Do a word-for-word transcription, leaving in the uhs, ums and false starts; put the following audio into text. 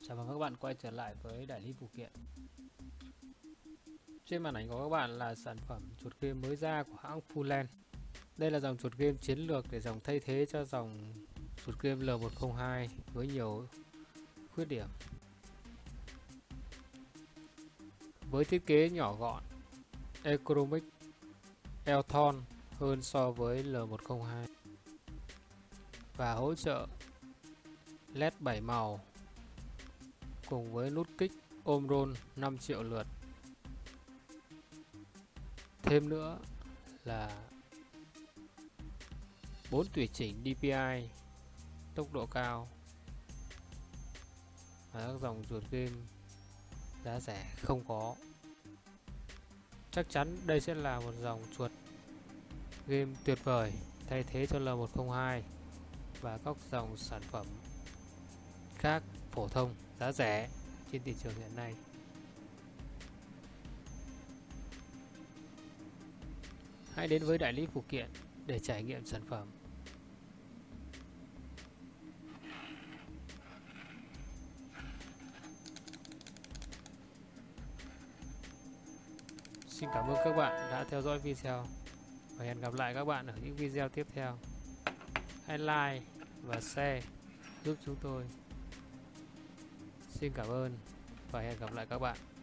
Chào mừng các bạn quay trở lại với đại lý phụ kiện. Trên màn ảnh của các bạn là sản phẩm chuột game mới ra của hãng Fullland. Đây là dòng chuột game chiến lược để dòng thay thế cho dòng chuột game L một không hai với nhiều khuyết điểm. Với thiết kế nhỏ gọn, ergonomic, eo thon hơn so với L một không hai và hỗ trợ led bảy màu cùng với nút kích ôm roll năm triệu lượt. Thêm nữa là bốn tùy chỉnh đê pê i, tốc độ cao và các dòng chuột game giá rẻ không có. Chắc chắn đây sẽ là một dòng chuột game tuyệt vời thay thế cho L một không hai và các dòng sản phẩm khác phổ thông giá rẻ trên thị trường hiện nay. Hãy đến với đại lý phụ kiện để trải nghiệm sản phẩm. Xin cảm ơn các bạn đã theo dõi video và hẹn gặp lại các bạn ở những video tiếp theo. Hãy like và share giúp chúng tôi. Xin cảm ơn và hẹn gặp lại các bạn.